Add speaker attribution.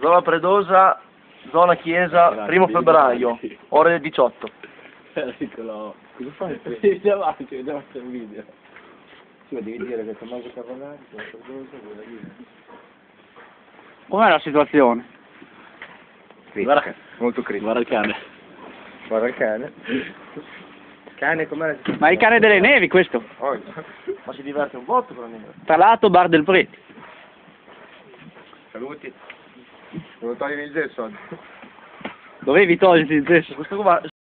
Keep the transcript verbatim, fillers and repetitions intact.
Speaker 1: Zona Predosa, zona Chiesa, primo febbraio, ore diciotto.
Speaker 2: Eccolo. Cosa fai? Sei davanti, sei davanti al video. Sì, ma devi dire che Tommaso Cavallari, Zona Predosa, quella lì.
Speaker 3: Com'è la situazione?
Speaker 2: Critica,
Speaker 1: molto critico.
Speaker 2: guarda il cane.
Speaker 1: Guarda il cane. Cane com'è?
Speaker 3: Ma il cane delle nevi questo?
Speaker 1: Oh, ma si diverte un botto con la neve.
Speaker 3: Tra l'altro Bar del Prete.
Speaker 1: Saluti. Devo togliere il gesso oggi.
Speaker 3: Dovevi toglierti il gesso.
Speaker 1: Questo qua